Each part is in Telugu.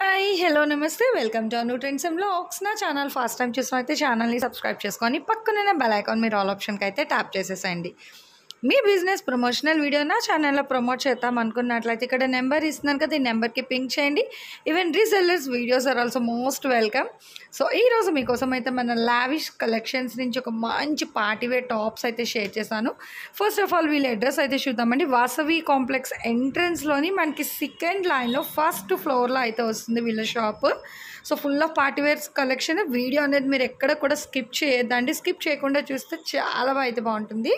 హాయ్ హలో నమస్తే welcome to Anu trends and vlogs. నా ఛానల్ ఫస్ట్ టైం చూసినైతే ఛానల్ని సబ్స్క్రైబ్ చేసుకొని పక్కనే బెల్ ఐకాన్ మీరు ఆల్ ఆప్షన్కి అయితే ట్యాప్ చేసేసేయండి. మీ బిజినెస్ ప్రమోషనల్ వీడియో నా ఛానల్లో ప్రమోట్ చేద్దాం అనుకున్నట్లయితే ఇక్కడ నెంబర్ ఇస్తున్నాను కదా, ఈ నెంబర్కి పింక్ చేయండి. Even resellers videos are also most welcome. So ఈరోజు మీకోసం అయితే మన లావిష్ కలెక్షన్స్ నుంచి ఒక మంచి పార్టీవేర్ టాప్స్ అయితే షేర్ చేశాను. ఫస్ట్ ఆఫ్ ఆల్ వీళ్ళ అడ్రస్ అయితే చూద్దామండి. వాసవి కాంప్లెక్స్ ఎంట్రన్స్లోని మనకి సెకండ్ లైన్లో ఫస్ట్ ఫ్లోర్లో అయితే వస్తుంది వీళ్ళ shop. So full of party wears collection. Video అనేది మీరు ఎక్కడ కూడా స్కిప్ చేయొద్దండి, స్కిప్ చేయకుండా చూస్తే చాలా అయితే బాగుంటుంది.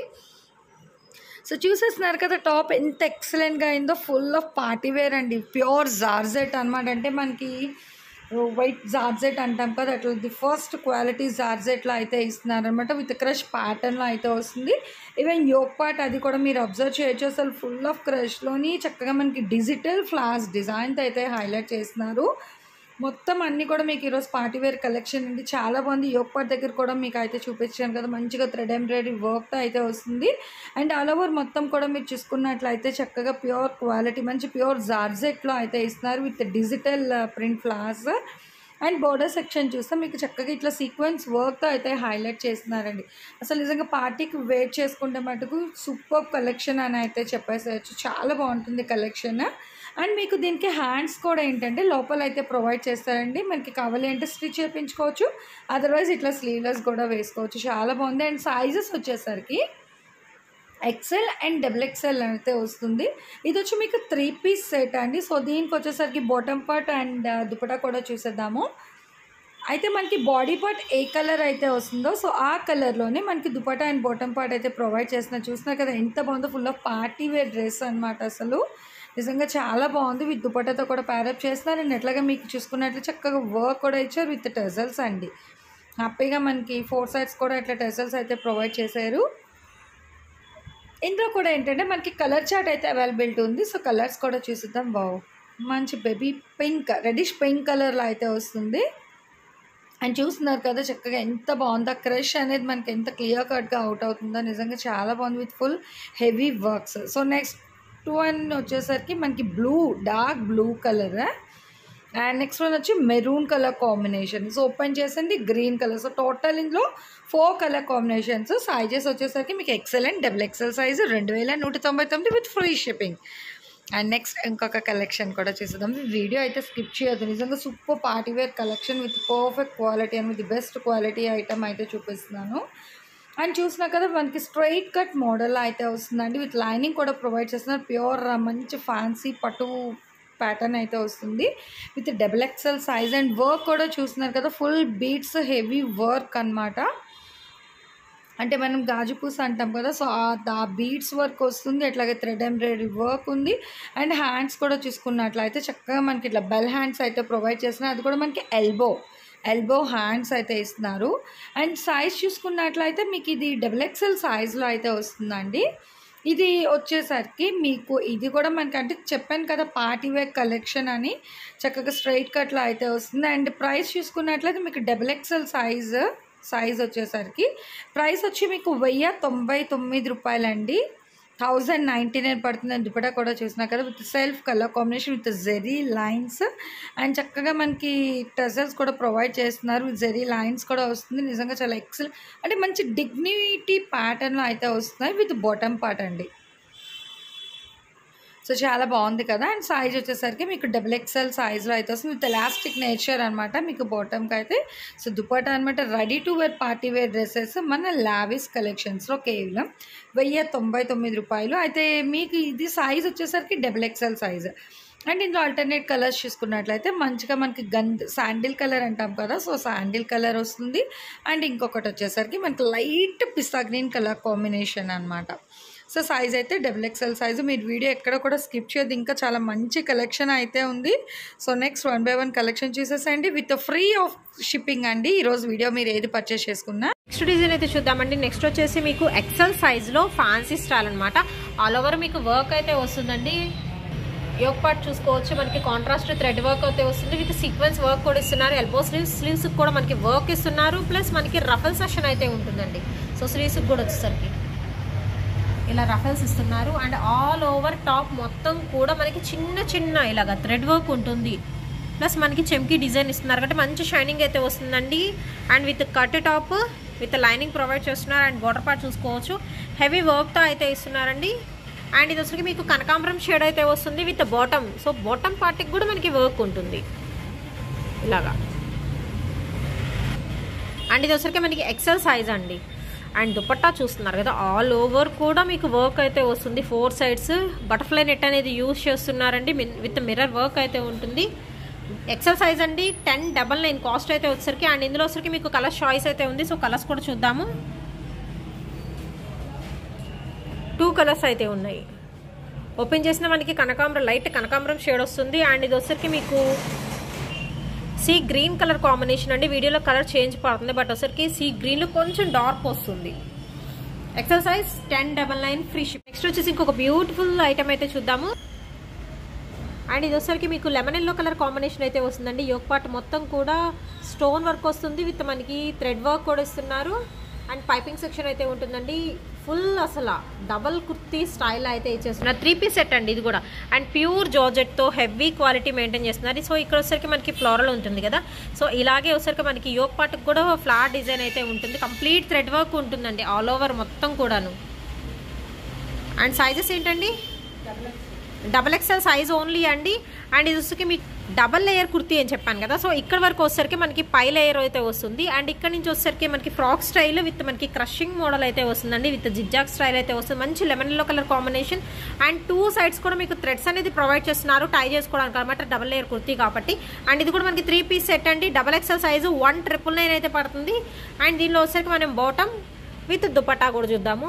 సో చూసేస్తున్నారు కదా టాప్ ఎంత ఎక్సలెంట్గా అయిందో. ఫుల్ ఆఫ్ పార్టీవేర్ అండి, ప్యూర్ జార్జెట్ అనమాట. అంటే మనకి వైట్ జార్జెట్ అంటాం కదా, అట్లా ది ఫస్ట్ క్వాలిటీ జార్జెట్లో అయితే ఇస్తున్నారనమాట. విత్ క్రష్ ప్యాటర్న్లో అయితే వస్తుంది. ఈవెన్ యోక్ పార్ట్ అది కూడా మీరు అబ్జర్వ్ చేయొచ్చు. అసలు ఫుల్ ఆఫ్ క్రష్లోని చక్కగా మనకి డిజిటల్ ఫ్లాస్ డిజైన్తో అయితే హైలైట్ చేస్తున్నారు. మొత్తం అన్నీ కూడా మీకు ఈరోజు పార్టీవేర్ కలెక్షన్ అండి, చాలా బాగుంది. యోక్ పార్ట్ దగ్గర కూడా మీకు అయితే చూపించాను కదా, మంచిగా థ్రెడ్ ఎంబ్రాయిడరీ వర్క్తో అయితే వస్తుంది. అండ్ ఆల్ ఓవర్ మొత్తం కూడా మీరు చూసుకున్నట్లయితే చక్కగా ప్యూర్ క్వాలిటీ మంచి ప్యూర్ జార్జెట్లో అయితే ఇస్తున్నారు విత్ డిజిటల్ ప్రింట్ ఫ్లాస్. అండ్ బోర్డర్ సెక్షన్ చూస్తే మీకు చక్కగా ఇట్లా సీక్వెన్స్ వర్క్తో అయితే హైలైట్ చేస్తున్నారండి. అసలు నిజంగా పార్టీకి వేర్ చేసుకుంటే మటుకు సూపర్ కలెక్షన్ అని అయితే చెప్పేసేయచ్చు. చాలా బాగుంటుంది కలెక్షన్. అండ్ మీకు దీనికి హ్యాండ్స్ కూడా ఏంటంటే లోపల అయితే ప్రొవైడ్ చేస్తారండి. మనకి కావాలి అంటే స్టిచ్ చేయించుకోవచ్చు, అదర్వైజ్ ఇట్లా స్లీవ్లెస్ కూడా వేసుకోవచ్చు. చాలా బాగుంది. అండ్ సైజెస్ వచ్చేసరికి ఎక్సెల్ అండ్ డబుల్ ఎక్సెల్ అయితే వస్తుంది. ఇది వచ్చి మీకు 3 పీస్ సెట్ అండి. సో దీనికి వచ్చేసరికి బాటమ్ పార్ట్ అండ్ దుపట్టా కూడా చూసేద్దాము. అయితే మనకి బాడీ పార్ట్ ఏ కలర్ అయితే వస్తుందో సో ఆ కలర్లోనే మనకి దుపట్టా అండ్ బాటమ్ పార్ట్ అయితే ప్రొవైడ్ చేస్తున్నారు. చూస్తున్నారు కదా ఎంత బాగుందో. Full of party wear dress అనమాట. అసలు నిజంగా చాలా బాగుంది. విత్ దుపట్టాతో కూడా ప్యారప్ చేస్తున్నారు. అండ్ ఎట్లాగా మీకు చూసుకున్నట్లు చక్కగా వర్క్ కూడా ఇచ్చారు విత్ టెజల్స్ అండి. హ్యాపీగా మనకి 4 సైడ్స్ కూడా ఇట్లా టెజల్స్ అయితే ప్రొవైడ్ చేశారు. ఇందులో కూడా ఏంటంటే మనకి కలర్ చార్ట్ అయితే అవైలబిలిటీ ఉంది. సో కలర్స్ కూడా చూసిద్దాం. బావ్ మంచి బేబీ పింక్, రెడిష్ పింక్ కలర్లో అయితే వస్తుంది. అండ్ చూస్తున్నారు కదా చక్కగా ఎంత బాగుందో. క్రష్ అనేది మనకి ఎంత క్లియర్ కట్గా అవుట్ అవుతుందో. నిజంగా చాలా బాగుంది with full heavy works. So next 2 వచ్చేసరికి మనకి blue, dark blue colour. And next one వచ్చి maroon colour combination. So open చేసింది గ్రీన్ కలర్. సో టోటల్ ఇందులో 4 కలర్ కాంబినేషన్స్. సైజెస్ వచ్చేసరికి మీకు XL and double XL size 2199 with free shipping. And next ఇంకొక కలెక్షన్ కూడా చూద్దాం. వీడియో అయితే స్కిప్ చేయొద్దు. నిజంగా super party wear collection with perfect quality and with best quality item అయితే చూపిస్తున్నాను. అండ్ చూసినా కదా మనకి స్ట్రైట్ కట్ మోడల్ అయితే వస్తుందండి. విత్ లైనింగ్ కూడా ప్రొవైడ్ చేస్తున్నారు. ప్యూర్ మంచి ఫ్యాన్సీ పట్టు ప్యాటర్న్ అయితే వస్తుంది with double XL size. And work కూడా చూస్తున్నారు కదా, ఫుల్ బీట్స్ హెవీ వర్క్ అనమాట. అంటే మనం గాజు పూస అంటాం కదా, సో ఆ బీడ్స్ వర్క్ వస్తుంది. అట్లాగే థ్రెడ్ ఎంబ్రాయిడరీ వర్క్ ఉంది. అండ్ హ్యాండ్స్ కూడా చూసుకున్నట్లయితే చక్కగా మనకి ఇట్లా బెల్ హ్యాండ్స్ అయితే ప్రొవైడ్ చేస్తున్నారు. అది కూడా మనకి ఎల్బో హ్యాండ్స్ అయితే ఇస్తున్నారు. అండ్ సైజ్ చూసుకున్నట్లయితే మీకు ఇది డబుల్ ఎక్సెల్ సైజ్లో అయితే వస్తుందండి. ఇది వచ్చేసరికి మీకు ఇది కూడా మనకి అంటే చెప్పాను కదా పార్టీవేర్ కలెక్షన్ అని, చక్కగా స్ట్రైట్ కట్లో అయితే వస్తుంది. అండ్ ప్రైస్ చూసుకున్నట్లయితే మీకు డబుల్ ఎక్సెల్ సైజ్ వచ్చేసరికి ప్రైస్ వచ్చి మీకు 1099 రూపాయలండి. 1099 పడుతుంది. దుపట్టా కూడా చూసినా కదా with self colour combination with zari lines. And చక్కగా మనకి టజల్స్ కూడా ప్రొవైడ్ చేస్తున్నారు. విత్ జెరీ లైన్స్ కూడా వస్తుంది. నిజంగా చాలా ఎక్సలెంట్ అంటే మంచి డిగ్నిటీ ప్యాటర్న్లో అయితే వస్తున్నాయి విత్ బాటమ్ పార్ట్ అండి. సో చాలా బాగుంది కదా. అండ్ సైజ్ వచ్చేసరికి మీకు డబుల్ ఎక్సెల్ సైజ్లో అయితే వస్తుంది విత్ ఎలాస్టిక్ నేచర్ అనమాట మీకు బాటమ్కి అయితే. సో దుపట్టా అనమాట. Ready to wear party wear dresses మన లావిష్ కలెక్షన్స్లో కేవలం 1099 రూపాయలు. అయితే మీకు ఇది సైజ్ వచ్చేసరికి డబుల్ ఎక్సెల్ సైజ్. అండ్ ఇందులో ఆల్టర్నేట్ కలర్స్ చూసుకున్నట్లయితే మంచిగా మనకి శాండిల్ కలర్ అంటాం కదా, సో శాండిల్ కలర్ వస్తుంది. అండ్ ఇంకొకటి వచ్చేసరికి మనకి లైట్ పిస్తా గ్రీన్ కలర్ కాంబినేషన్ అనమాట. సో సైజ్ అయితే డబుల్ ఎక్సెల్ సైజు. మీరు వీడియో ఎక్కడ కూడా స్కిప్ చేయదు, ఇంకా చాలా మంచి కలెక్షన్ అయితే ఉంది. సో నెక్స్ట్ 1 by 1 కలెక్షన్ చూసేసండి విత్ ఫ్రీ ఆఫ్ షిప్పింగ్ అండి. ఈరోజు వీడియో మీరు ఏది పర్చేస్ చేసుకున్నా. నెక్స్ట్ డిజైన్ అయితే చూద్దామండి. నెక్స్ట్ వచ్చేసి మీకు ఎక్సెల్ సైజ్లో ఫ్యాన్సీ స్టైల్ అనమాట. ఆల్ ఓవర్ మీకు వర్క్ అయితే వస్తుందండి. యోక్ పార్ట్ చూసుకోవచ్చు. మనకి కాంట్రాస్ట్ థ్రెడ్ వర్క్ అయితే వస్తుంది విత్ సీక్వెన్స్ వర్క్ కూడా ఇస్తున్నారు. ఎల్బో స్లీవ్స్ కూడా మనకి వర్క్ ఇస్తున్నారు. ప్లస్ మనకి రఫల్ సెక్షన్ అయితే ఉంటుందండి. సో స్లీవ్స్ కూడా వచ్చేసరికి ఇలా రఫల్స్ ఇస్తున్నారు. అండ్ ఆల్ ఓవర్ టాప్ మొత్తం కూడా మనకి చిన్న ఇలాగా థ్రెడ్ వర్క్ ఉంటుంది. ప్లస్ మనకి చెమ్కి డిజైన్ ఇస్తున్నారు కాబట్టి మంచి షైనింగ్ అయితే వస్తుందండి. And with cut top with lining provide చేస్తున్నారు. అండ్ బార్డర్ పార్ట్ చూసుకోవచ్చు హెవీ వర్క్తో అయితే ఇస్తున్నారండి. అండ్ ఇది వచ్చరికి మీకు కనకాంబరం షేడ్ అయితే వస్తుంది విత్ బాటమ్. సో బాటమ్ పార్ట్కి కూడా మనకి వర్క్ ఉంటుంది ఇలాగా. అండ్ ఇది వచ్చరికి మనకి ఎక్సెల్ సైజ్ అండి. అండ్ దుపట్టా చూస్తున్నారు కదా, ఆల్ ఓవర్ కూడా మీకు వర్క్ అయితే వస్తుంది. 4 sides బటర్ఫ్లై నెట్ అనేది యూజ్ చేస్తున్నారండి విత్ మిర్రర్ వర్క్ అయితే ఉంటుంది. ఎక్సెల్ సైజ్ అండి. 1099 కాస్ట్ అయితే వచ్చరికి. అండ్ ఇందులో వచ్చరికి మీకు కలర్ చాయిస్ అయితే ఉంది. సో కలర్స్ కూడా చూద్దాము. 2 కలర్స్ అయితే ఉన్నాయి. ఓపెన్ చేసిన మనకి కనకాంబరం లైట్ కనకాంబరం షేడ్ వస్తుంది. అండ్ ఇది వచ్చరికి మీకు సీ గ్రీన్ కలర్ కాంబినేషన్ అండి. వీడియోలో కలర్ చేంజ్ పడుతుంది బట్ వచ్చరికి సీ గ్రీన్లో కొంచెం డార్క్ వస్తుంది. XL size 1099 free ship. Next వచ్చేసి ఇంకొక బ్యూటిఫుల్ ఐటమ్ అయితే చూద్దాము. అండ్ ఇది వచ్చరికి మీకు లెమన్ ఎల్లో కలర్ కాంబినేషన్ అయితే వస్తుందండి. యోక్ పార్ట్ మొత్తం కూడా స్టోన్ వర్క్ వస్తుంది విత్ మనకి థ్రెడ్ వర్క్ కూడా ఇస్తున్నారు. అండ్ పైపింగ్ సెక్షన్ అయితే ఉంటుందండి. ఫుల్ అసలు డబల్ కుర్తీ స్టైల్ అయితే ఇచ్చేస్తున్నారు. 3 piece సెట్ అండి ఇది కూడా. అండ్ ప్యూర్ జార్జెట్తో హెవీ క్వాలిటీ మెయింటైన్ చేస్తున్నారు. సో ఇక్కడ వచ్చరికి మనకి ఫ్లోరల్ ఉంటుంది కదా, సో ఇలాగే వచ్చరికి మనకి యోక్ పార్ట్కి కూడా ఫ్లాట్ డిజైన్ అయితే ఉంటుంది. కంప్లీట్ థ్రెడ్ వర్క్ ఉంటుందండి ఆల్ ఓవర్ మొత్తం కూడాను. అండ్ సైజెస్ ఏంటండి, డబల్ ఎక్స్ఎల్ సైజ్ ఓన్లీ అండి. అండ్ ఇది వచ్చరికి మీకు డబల్ లేయర్ కుర్తీ అని చెప్పాను కదా, సో ఇక్కడ వరకు వచ్చేసరికి మనకి పై లేయర్ అయితే వస్తుంది. అండ్ ఇక్కడ నుంచి వచ్చేసరికి మనకి ఫ్రాక్ స్టైల్ విత్ మనకి క్రషింగ్ మోడల్ అయితే వస్తుందండి. విత్ జిగ్జాగ్ స్టైల్ అయితే వస్తుంది. మంచి lemon yellow colour combination. And 2 sides కూడా మీకు థ్రెడ్స్ అనేది ప్రొవైడ్ చేస్తున్నారు టై చేసుకోవడానికి అనమాట, డబల్ లేయర్ కుర్తీ కాబట్టి. అండ్ ఇది కూడా మనకి 3 piece సెట్ అండి. డబల్ ఎక్స్ఎల్ సైజు 1999 అయితే పడుతుంది. అండ్ దీనిలో వచ్చేసరికి మనం బాటమ్ విత్ దుపట్టా కూడా చూద్దాము.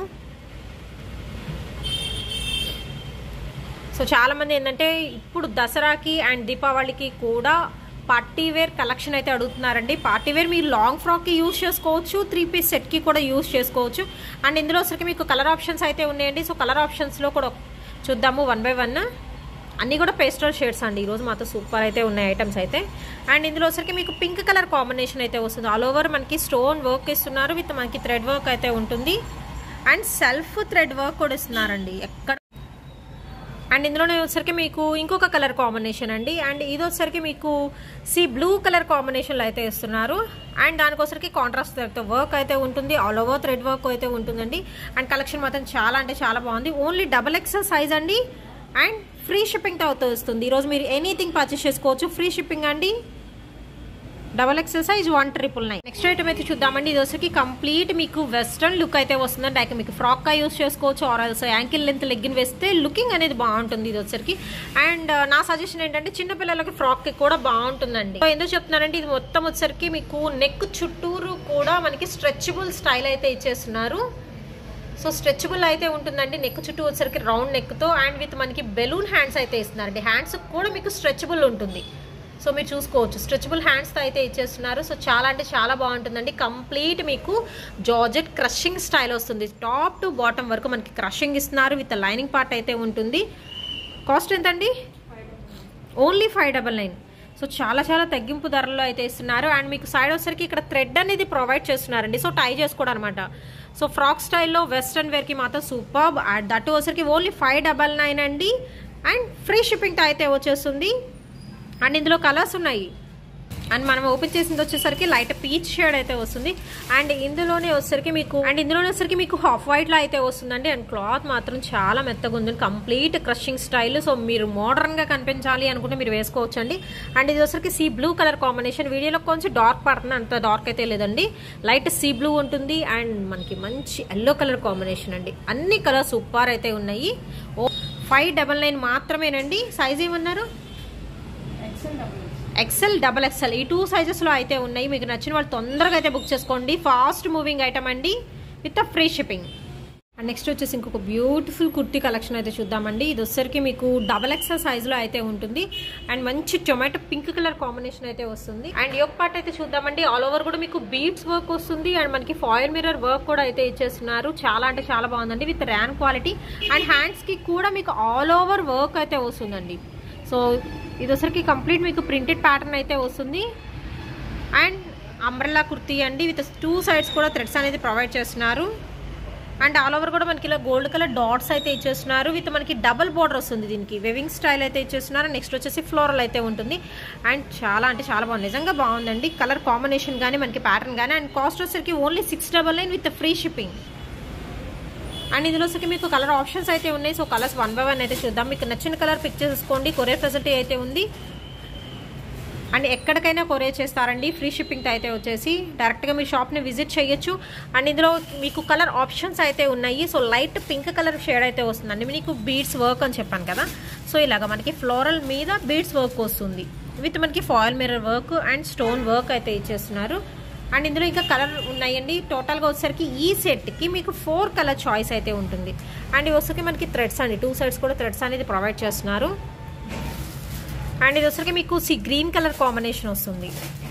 సో చాలామంది ఏంటంటే ఇప్పుడు దసరాకి అండ్ దీపావళికి కూడా పార్టీవేర్ కలెక్షన్ అయితే అడుగుతున్నారండి. పార్టీవేర్ మీరు లాంగ్ ఫ్రాక్కి యూజ్ చేసుకోవచ్చు, 3 piece సెట్కి కూడా యూజ్ చేసుకోవచ్చు. అండ్ ఇందులో వచ్చరికి మీకు కలర్ ఆప్షన్స్ అయితే ఉన్నాయండి. సో కలర్ ఆప్షన్స్లో కూడా చూద్దాము 1 by 1. అన్నీ కూడా పేస్టల్ షేడ్స్ అండి. ఈరోజు మాత్రం సూపర్ అయితే ఉన్నాయి ఐటమ్స్ అయితే. అండ్ ఇందులో వచ్చరికి మీకు పింక్ కలర్ కాంబినేషన్ అయితే వస్తుంది. ఆల్ ఓవర్ మనకి స్టోన్ వర్క్ ఇస్తున్నారు విత్ మనకి థ్రెడ్ వర్క్ అయితే ఉంటుంది. అండ్ సెల్ఫ్ థ్రెడ్ వర్క్ కూడా ఇస్తున్నారండి ఎక్కడ. అండ్ ఇందులోనే వచ్చరికి మీకు ఇంకొక కలర్ కాంబినేషన్ అండి. అండ్ ఇది వచ్చరికి మీకు బ్లూ కలర్ కాంబినేషన్లో అయితే ఇస్తున్నారు. అండ్ దానికోసరికి కాంట్రాస్ట్ వర్క్ అయితే ఉంటుంది. ఆల్ ఓవర్ థ్రెడ్ వర్క్ అయితే ఉంటుందండి. అండ్ కలెక్షన్ మాత్రం చాలా అంటే చాలా బాగుంది. ఓన్లీ డబల్ ఎక్స్ఎల్ సైజ్ అండి. అండ్ ఫ్రీ షిప్పింగ్తో అవుతూ వస్తుంది. ఈరోజు మీరు ఎనీథింగ్ పర్చేస్ చేసుకోవచ్చు, ఫ్రీ షిప్పింగ్ అండి. Double XL size 1999. Next item అయితే చూద్దామండి. ఇది వచ్చరికి కంప్లీట్ మీకు వెస్ట్రన్ లుక్ అయితే వస్తుందండి. లైక్ మీకు ఫ్రాక్గా యూస్ చేసుకోవచ్చు, or else ankle length legging వేస్తే లుకింగ్ అనేది బాగుంటుంది ఇది వచ్చరికి. అండ్ నా సజెషన్ ఏంటంటే చిన్నపిల్లలకి ఫ్రాక్కి కూడా బాగుంటుందండి. ఎందుకు చెప్తున్నారంటే ఇది మొత్తం వచ్చరికి మీకు నెక్ చుట్టూరు కూడా మనకి స్ట్రెచబుల్ స్టైల్ అయితే ఇచ్చేస్తున్నారు. సో స్ట్రెచబుల్ అయితే ఉంటుందండి. నెక్ చుట్టూ వచ్చరికి రౌండ్ నెక్తో అండ్ విత్ మనకి బెలూన్ హ్యాండ్స్ అయితే ఇస్తున్నారండి. హ్యాండ్స్ కూడా మీకు స్ట్రెచబుల్ ఉంటుంది. సో మీరు చూసుకోవచ్చు స్ట్రెచబుల్ హ్యాండ్స్తో అయితే ఇచ్చేస్తున్నారు. సో చాలా అంటే చాలా బాగుంటుందండి. కంప్లీట్ మీకు జార్జెట్ క్రషింగ్ స్టైల్ వస్తుంది. టాప్ టు బాటమ్ వరకు మనకి క్రషింగ్ ఇస్తున్నారు విత్ లైనింగ్ పార్ట్ అయితే ఉంటుంది. కాస్ట్ ఎంతండి, ఓన్లీ 599. సో చాలా చాలా తగ్గింపు ధరల్లో అయితే ఇస్తున్నారు. అండ్ మీకు సైడ్ వచ్చరికి ఇక్కడ థ్రెడ్ అనేది ప్రొవైడ్ చేస్తున్నారండి. సో టై చేసుకోవడం అనమాట. సో ఫ్రాక్ స్టైల్లో వెస్ట్రన్ వేర్కి మాత్రం సూపర్. దట్ వచ్చరికి ఓన్లీ 599 అండి. అండ్ ఫ్రీ షిప్పింగ్తో అయితే వచ్చేస్తుంది. అండ్ ఇందులో కలర్స్ ఉన్నాయి. అండ్ మనం ఓపెన్ చేసింది వచ్చేసరికి లైట్ పీచ్ షేడ్ అయితే వస్తుంది. అండ్ ఇందులోనే వచ్చరికి మీకు హాఫ్ వైట్లో అయితే వస్తుందండి. అండ్ క్లాత్ మాత్రం చాలా మెత్తగా ఉంది, కంప్లీట్ క్రషింగ్ స్టైల్. సో మీరు మోడర్న్గా కనిపించాలి అనుకుంటే మీరు వేసుకోవచ్చు అండి. అండ్ ఇది వచ్చరికి బ్లూ కలర్ కాంబినేషన్. వీడియోలో కొంచెం డార్క్ పడుతుంది, అంత డార్క్ అయితే లేదండి. లైట్ బ్లూ ఉంటుంది. అండ్ మనకి మంచి ఎల్లో కలర్ కాంబినేషన్ అండి. అన్ని కలర్స్ సూపర్ అయితే ఉన్నాయి. 599 మాత్రమేనండి. సైజ్ ఏమన్నారు, ఎక్సెల్ డబల్ ఎక్సెల్ ఈ 2 sizesలో అయితే ఉన్నాయి. మీకు నచ్చిన వాళ్ళు తొందరగా అయితే బుక్ చేసుకోండి. ఫాస్ట్ మూవింగ్ ఐటమ్ అండి with free shipping. And next వచ్చేసి ఇంకొక బ్యూటిఫుల్ కుర్తీ కలెక్షన్ అయితే చూద్దామండి. ఇది వచ్చరికి మీకు డబల్ ఎక్సెల్ సైజ్లో అయితే ఉంటుంది. అండ్ మంచి టొమాటో పింక్ కలర్ కాంబినేషన్ అయితే వస్తుంది. అండ్ యోక్ పార్ట్ అయితే చూద్దామండి. ఆల్ ఓవర్ కూడా మీకు బీడ్స్ వర్క్ వస్తుంది. అండ్ మనకి ఫాయిల్ మిర్రర్ వర్క్ కూడా అయితే ఇచ్చేస్తున్నారు. చాలా అంటే చాలా బాగుందండి విత్ ర్యాన్ క్వాలిటీ. అండ్ హ్యాండ్స్కి కూడా మీకు ఆల్ ఓవర్ వర్క్ అయితే వస్తుందండి. సో ఇది వచ్చరికి కంప్లీట్ మీకు ప్రింటెడ్ ప్యాటర్న్ అయితే వస్తుంది. అండ్ అంబ్రెల్లా కుర్తీ అండి విత్ 2 sides కూడా థ్రెడ్స్ అనేది ప్రొవైడ్ చేస్తున్నారు. అండ్ ఆల్ ఓవర్ కూడా మనకి ఇలా గోల్డ్ కలర్ డాట్స్ అయితే ఇచ్చేస్తున్నారు. విత్ మనకి డబుల్ బార్డర్ వస్తుంది. దీనికి వెవింగ్ స్టైల్ అయితే ఇచ్చేస్తున్నారు. నెక్స్ట్ వచ్చేసి ఫ్లోరల్ అయితే ఉంటుంది. అండ్ చాలా అంటే చాలా బాగుంది, నిజంగా బాగుందండి. కలర్ కాంబినేషన్ కానీ మనకి ప్యాటర్న్ కానీ. అండ్ కాస్ట్ వచ్చేసరికి only 699 with free shipping. And ఇందులో వచ్చరికి మీకు కలర్ ఆప్షన్స్ అయితే ఉన్నాయి. సో కలర్స్ 1 by 1 అయితే చూద్దాం. మీకు నచ్చిన కలర్ పిక్ చేసుకోండి. కొరియర్ ఫెసిలిటీ అయితే ఉంది. అండ్ ఎక్కడికైనా కొరియర్ చేస్తారండి. ఫ్రీ షిప్పింగ్ అయితే వచ్చేసి డైరెక్ట్గా మీ షాప్ని విజిట్ చేయొచ్చు. అండ్ ఇందులో మీకు కలర్ ఆప్షన్స్ అయితే ఉన్నాయి. So light pink colour shade అయితే వస్తుందండి. మీకు బీడ్స్ వర్క్ అని చెప్పాను కదా. సో ఇలాగ మనకి ఫ్లోరల్ మీద బీడ్స్ వర్క్ వస్తుంది. విత్ మనకి foil mirror work and stone work అయితే ఇచ్చేస్తున్నారు. అండ్ ఇందులో ఇంకా కలర్ ఉన్నాయండి. టోటల్గా వచ్చేసరికి ఈ సెట్కి మీకు 4 కలర్ చాయిస్ అయితే ఉంటుంది. అండ్ ఇవి వచ్చేసరికి మనకి థ్రెడ్స్ అండి, 2 sides కూడా థ్రెడ్స్ అనేది ప్రొవైడ్ చేస్తున్నారు. అండ్ ఇది వచ్చరికి మీకు గ్రీన్ కలర్ కాంబినేషన్ వస్తుంది.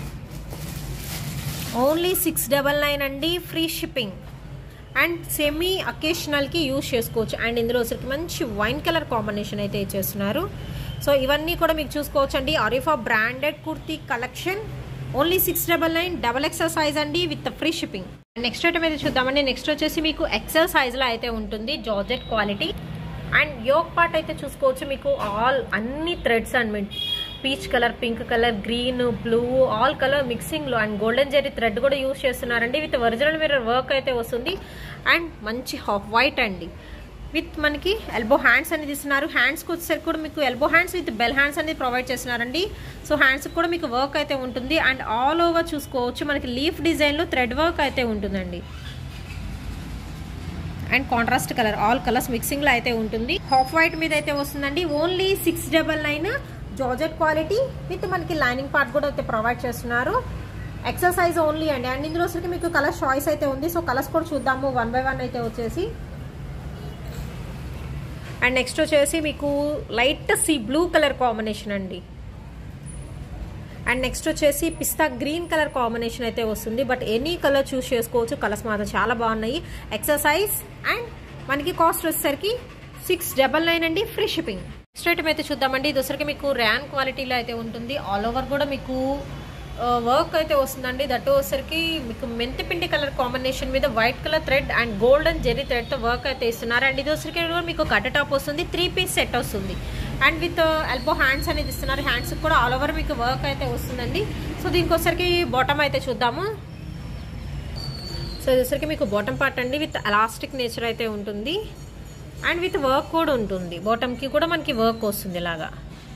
ఓన్లీ 699 అండి, ఫ్రీ షిప్పింగ్. అండ్ సెమీ అకేషనల్కి యూజ్ చేసుకోవచ్చు. అండ్ ఇందులో వచ్చరికి మంచి వైన్ కలర్ కాంబినేషన్ అయితే ఇచ్చేస్తున్నారు. సో ఇవన్నీ కూడా మీకు చూసుకోవచ్చు అండి. Arifa branded kurti collection only 699 double XL size అండి with free shipping. Next item అయితే చూద్దామండి. నెక్స్ట్ వచ్చేసి మీకు ఎక్సెల్ సైజ్లో అయితే ఉంటుంది. Georgette quality. And yoke part అయితే చూసుకోవచ్చు. మీకు అన్ని threads and peach colour, pink colour, green, blue all colour మిక్సింగ్లో అండ్ గోల్డెన్ జెరీ థ్రెడ్ కూడా యూజ్ చేస్తున్నారండి. విత్ ఒరిజినల్ మిర్రర్ వర్క్ అయితే వస్తుంది. అండ్ మంచి హాఫ్ వైట్ అండి. విత్ మనకి ఎల్బో హ్యాండ్స్ అనేది ఇస్తున్నారు. హ్యాండ్స్కి వచ్చేసరికి కూడా మీకు elbow hands with bell hands అనేది ప్రొవైడ్ చేస్తున్నారండి. సో హ్యాండ్స్కి కూడా మీకు వర్క్ అయితే ఉంటుంది. అండ్ ఆల్ ఓవర్ చూసుకోవచ్చు మనకి లీఫ్ డిజైన్లో థ్రెడ్ వర్క్ అయితే ఉంటుందండి. And contrast colour all colours మిక్సింగ్లో అయితే ఉంటుంది. హాఫ్ వైట్ మీద అయితే వస్తుందండి. ఓన్లీ 699 జార్జెట్ క్వాలిటీ విత్ మనకి లైనింగ్ పార్ట్ కూడా అయితే ప్రొవైడ్ చేస్తున్నారు. ఎక్సెల్ సైజ్ ఓన్లీ అండి. అండ్ ఇందులో వచ్చరికి మీకు కలర్ చాయిస్ అయితే ఉంది. సో కలర్స్ కూడా చూద్దాము 1 by 1 అయితే వచ్చేసి. అండ్ నెక్స్ట్ వచ్చేసి మీకు light sea blue colour combination అండి. అండ్ నెక్స్ట్ వచ్చేసి పిస్తా గ్రీన్ కలర్ కాంబినేషన్ అయితే వస్తుంది. బట్ ఎనీ కలర్ చూస్ చేసుకోవచ్చు. కలర్స్ మాత్రం చాలా బాగున్నాయి. ఎక్సర్సైజ్ అండ్ మనకి కాస్ట్ వచ్చేసరికి 699 అండి, ఫ్రీ షిప్పింగ్. నెక్స్ట్ ఐటమ్ అయితే చూద్దామండి. ఇది వచ్చరికి మీకు ర్యాన్ క్వాలిటీలో అయితే ఉంటుంది. ఆల్ ఓవర్ కూడా మీకు వర్క్ అయితే వస్తుందండి. దట్ వచ్చరికి మీకు మెంతిపిండి కలర్ కాంబినేషన్ మీద white colour thread and golden zari థ్రెడ్తో వర్క్ అయితే ఇస్తున్నారు. అండ్ ఇది వచ్చరికి మీకు కట్ టాప్ వస్తుంది. 3 piece సెట్ వస్తుంది. అండ్ విత్ ఎల్బో హ్యాండ్స్ అనేది ఇస్తున్నారు. హ్యాండ్స్కి కూడా ఆల్ ఓవర్ మీకు వర్క్ అయితే వస్తుందండి. సో దీనికి వచ్చరికి బాటమ్ అయితే చూద్దాము. సో ఇది వచ్చరికి మీకు బాటమ్ పార్ట్ అండి. విత్ ఎలాస్టిక్ నేచర్ అయితే ఉంటుంది. అండ్ విత్ వర్క్ కూడా ఉంటుంది. బాటమ్కి కూడా మనకి వర్క్ వస్తుంది ఇలాగా.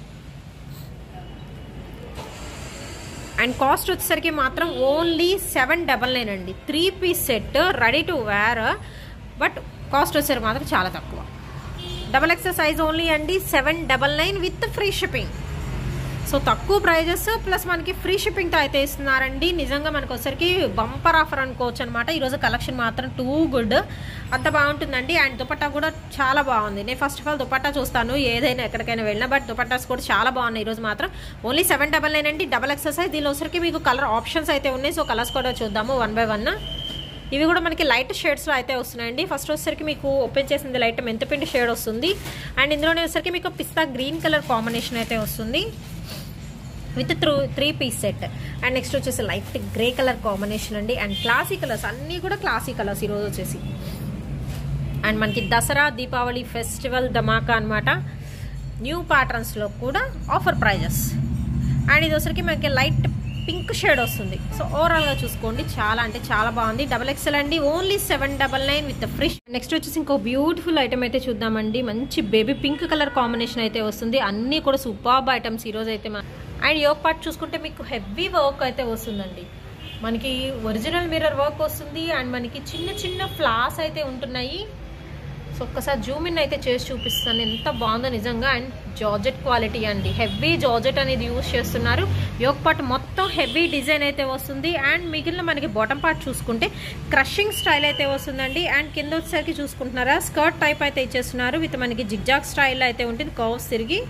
అండ్ కాస్ట్ వచ్చేసరికి మాత్రం ఓన్లీ 799 అండి. 3 piece set ready to wear. But cost వచ్చేసరికి మాత్రం చాలా తక్కువ. డబల్ ఎక్సెల్ సైజ్ ఓన్లీ అండి, 799 విత్ ఫ్రీ షిప్పింగ్. సో తక్కువ ప్రైజెస్ ప్లస్ మనకి ఫ్రీ షిప్పింగ్తో అయితే ఇస్తున్నారండి. నిజంగా మనకు వచ్చరికి బంపర్ ఆఫర్ అనుకోవచ్చు అనమాట. ఈరోజు కలెక్షన్ మాత్రం టూ గుడ్, అంత బాగుంటుందండి. అండ్ దుపట్టా కూడా చాలా బాగుంది. నేను ఫస్ట్ ఆఫ్ ఆల్ దుపట్టా చూస్తాను ఏదైనా ఎక్కడికైనా వెళ్ళినా. బట్ దుపట్టాస్ కూడా చాలా బాగున్నాయి ఈరోజు మాత్రం. ఓన్లీ 799 అండి, డబల్ ఎక్సెల్. దీనిలో వచ్చరికి మీకు కలర్ ఆప్షన్స్ అయితే ఉన్నాయి. సో కలర్స్ కూడా చూద్దాము 1 by 1. ఇవి కూడా మనకి లైట్ షేడ్స్లో అయితే వస్తున్నాయండి. ఫస్ట్ వచ్చేసరికి మీకు ఓపెన్ చేసింది లైట్ మెంతిపిండి షేడ్ వస్తుంది. అండ్ ఇందులోనే వచ్చేసరికి మీకు పిస్తా గ్రీన్ కలర్ కాంబినేషన్ అయితే వస్తుంది with 3 piece set. And next వచ్చేసి లైట్ గ్రే కలర్ కాంబినేషన్ అండి. అండ్ క్లాసీ కలర్స్ అన్నీ కూడా క్లాసీ కలర్స్ ఈరోజు వచ్చేసి. అండ్ మనకి దసరా దీపావళి ఫెస్టివల్ ధమాకా అనమాట. న్యూ ప్యాటర్న్స్లో కూడా ఆఫర్ ప్రైజెస్. అండ్ ఇది వచ్చరికి మనకి లైట్ పింక్ షేడ్ వస్తుంది. సో ఓవరాల్గా చూసుకోండి చాలా అంటే చాలా బాగుంది. డబల్ ఎక్సెల్ అండి, ఓన్లీ 799 విత్ ఫ్రీ. నెక్స్ట్ వచ్చేసి ఇంకో బ్యూటిఫుల్ ఐటమ్ అయితే చూద్దామండి. మంచి బేబీ పింక్ కలర్ కాంబినేషన్ అయితే వస్తుంది. అన్నీ కూడా సూపర్బ్ ఐటమ్స్ ఈరోజు అయితే. అండ్ యోక్ పార్ట్ చూసుకుంటే మీకు హెవీ వర్క్ అయితే వస్తుందండి. మనకి ఒరిజినల్ మిర్రర్ వర్క్ వస్తుంది. అండ్ మనకి చిన్న చిన్న ఫ్లాస్ అయితే ఉంటున్నాయి. సో ఒక్కసారి జూమ్ ఇన్ అయితే చేసి చూపిస్తాను ఎంత బాగుందో నిజంగా. అండ్ జార్జెట్ క్వాలిటీ అండి, హెవీ జార్జెట్ అనేది యూజ్ చేస్తున్నారు. యోక్ పార్ట్ మొత్తం హెవీ డిజైన్ అయితే వస్తుంది. అండ్ మిగిలిన మనకి బాటమ్ పార్ట్ చూసుకుంటే క్రషింగ్ స్టైల్ అయితే వస్తుందండి. అండ్ కింద వచ్చేసరికి చూసుకుంటున్నారా స్కర్ట్ టైప్ అయితే ఇచ్చేస్తున్నారు. విత్ మనకి జిగ్జాగ్ స్టైల్ అయితే ఉంటుంది, కర్వ్స్ తిరిగి.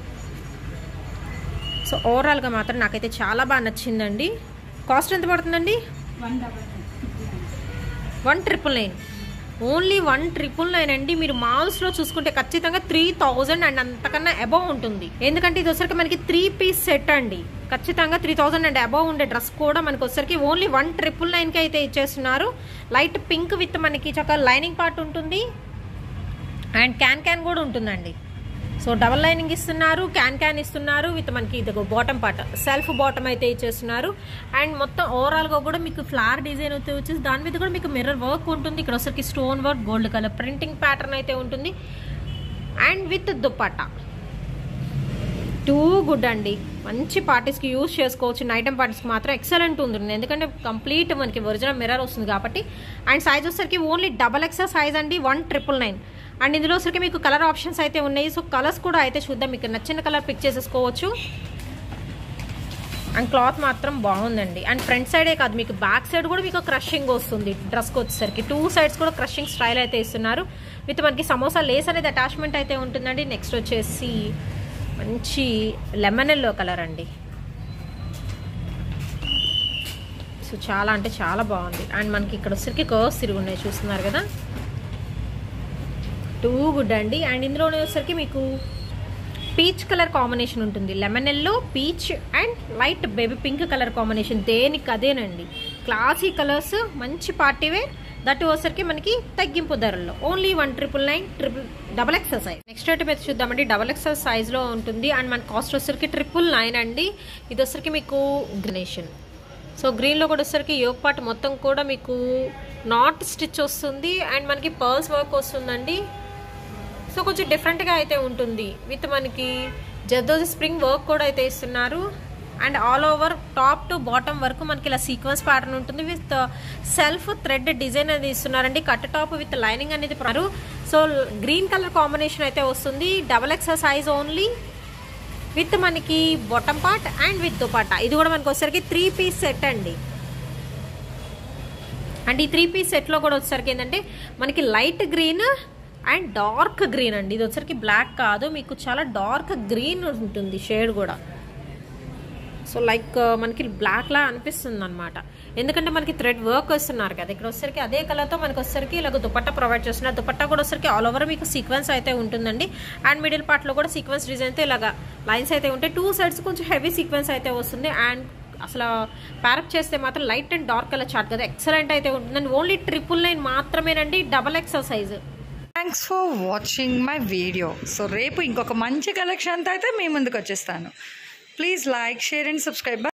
సో ఓవరాల్గా మాత్రం నాకైతే చాలా బాగా నచ్చిందండి. కాస్ట్ ఎంత పడుతుందండి? 1999. ఓన్లీ 1,999 అండి. మీరు మాల్స్లో చూసుకుంటే ఖచ్చితంగా 3,000 అండ్ అంతకన్నా అబవ్ ఉంటుంది. ఎందుకంటే ఇది వచ్చరికి మనకి 3 పీస్ సెట్ అండి. ఖచ్చితంగా 3,000 అండ్ అబవ్ ఉండే డ్రెస్ కూడా మనకి వచ్చరికి ఓన్లీ 1,999కి అయితే ఇచ్చేస్తున్నారు. లైట్ పింక్ విత్ మనకి చక్కగా లైనింగ్ పార్ట్ ఉంటుంది అండ్ క్యాన్ కూడా ఉంటుందండి. సో డబల్ లైనింగ్ ఇస్తున్నారు, క్యాన్ ఇస్తున్నారు విత్ మనకి ఇది బాటమ్ పార్ట్ సెల్ఫ్ బాటమ్ అయితే ఇచ్చేస్తున్నారు. అండ్ మొత్తం ఓవరాల్గా కూడా మీకు ఫ్లవర్ డిజైన్ అయితే వచ్చేసి దాని మీద కూడా మీకు మిర్రర్ వర్క్ ఉంటుంది. ఇక్కడ వచ్చరికి stone work, gold colour printing pattern అయితే ఉంటుంది and with dupatta. Too good అండి. మంచి పార్టీస్కి యూజ్ చేసుకోవచ్చు. నైట్ పార్టీస్కి మాత్రం ఎక్సలెంట్ ఉంటుంది, ఎందుకంటే కంప్లీట్ మనకి ఒరిజినల్ మిర్రర్ వస్తుంది కాబట్టి. అండ్ సైజ్ వచ్చేసరికి ఓన్లీ XXL సైజ్ అండి, 1,999. అండ్ ఇందులో వచ్చరికి మీకు కలర్ ఆప్షన్స్ అయితే ఉన్నాయి. సో కలర్స్ కూడా అయితే చూద్దాం. మీకు నచ్చిన కలర్ పిక్ చేసేసుకోవచ్చు. అండ్ క్లాత్ మాత్రం బాగుందండి. అండ్ ఫ్రంట్ సైడే కాదు, మీకు బ్యాక్ సైడ్ కూడా మీకు క్రషింగ్ వస్తుంది. డ్రెస్కి వచ్చేసరికి 2 సైడ్స్ కూడా క్రషింగ్ స్టైల్ అయితే ఇస్తున్నారు విత్ మనకి సమోసా లేస్ అనేది అటాచ్మెంట్ అయితే ఉంటుందండి. నెక్స్ట్ వచ్చేసి మంచి లెమన్ ఎల్లో కలర్ అండి. సో చాలా అంటే చాలా బాగుంది. అండ్ మనకి ఇక్కడ వచ్చరికి కర్వ్స్ తిరిగి ఉన్నాయి, చూస్తున్నారు కదా. టూ గుడ్ అండి. అండ్ ఇందులోనే వచ్చరికి మీకు పీచ్ కలర్ కాంబినేషన్ ఉంటుంది. Lemon yellow, peach and light baby pink colour combination. దేనికి అదేనండి, క్లాసీ కలర్స్, మంచి పార్టీ వేర్. దట్ వచ్చరికి మనకి తగ్గింపు ధరల్లో only 1,999 XXL size. Next item అయితే చూద్దామండి. XXL సైజ్లో ఉంటుంది అండ్ మన కాస్ట్ వచ్చరికి 999 అండి. ఇది వచ్చరికి మీకు గ్రీనేషన్. సో గ్రీన్లో కూడా వచ్చరికి యోగ్ పార్ట్ మొత్తం కూడా మీకు నాట్ స్టిచ్ వస్తుంది అండ్ మనకి పర్ల్స్ వర్క్ వస్తుందండి. సో కొంచెం డిఫరెంట్గా అయితే ఉంటుంది విత్ మనకి జర్దోజీ స్ప్రింగ్ వర్క్ కూడా అయితే ఇస్తున్నారు. And all over top to bottom వరకు మనకి ఇలా సీక్వెన్స్ ప్యాటర్న్ ఉంటుంది విత్ సెల్ఫ్ థ్రెడ్ డిజైన్ అనేది ఇస్తున్నారండి. కట్ టాప్ విత్ లైనింగ్ అనేది పరు. సో గ్రీన్ కలర్ కాంబినేషన్ అయితే వస్తుంది. XXL సైజ్ ఓన్లీ విత్ మనకి bottom part and with dupatta. ఇది కూడా మనకి వచ్చేసరికి 3 పీస్ సెట్ అండి. అండ్ ఈ 3 పీస్ సెట్లో కూడా వచ్చేసరికి ఏంటంటే మనకి light green and dark green అండి. ఇది వచ్చరికి బ్లాక్ కాదు, మీకు చాలా డార్క్ గ్రీన్ ఉంటుంది షేడ్ కూడా. సో లైక్ మనకి బ్లాక్లా అనిపిస్తుంది అనమాట, ఎందుకంటే మనకి థ్రెడ్ వర్క్ వస్తున్నారు కదా. ఇక్కడ వచ్చరికి అదే కలర్తో మనకి వచ్చరికి ఇలాగ దుపట్టా ప్రొవైడ్ చేస్తున్నారు. దుపట్టా కూడా వచ్చరికి ఆల్ ఓవర్ మీకు సీక్వెన్స్ అయితే ఉంటుందండి. అండ్ మిడిల్ పార్ట్లో కూడా సీక్వెన్స్ డిజైన్తో ఇలాగా లైన్స్ అయితే ఉంటాయి. 2 సైడ్స్ కొంచెం హెవీ సీక్వెన్స్ అయితే వస్తుంది. అండ్ అసలు ప్యారప్ చేస్తే మాత్రం light and dark colour chart కదా, ఎక్సలెంట్ అయితే ఉంటుందండి. ఓన్లీ 999 మాత్రమేనండి, XXL size. Thanks for watching my video. So రేపు ఇంకొక మంచి కలెక్షన్తో అయితే మీ ముందుకు వచ్చేస్తాను. Please like, share and subscribe.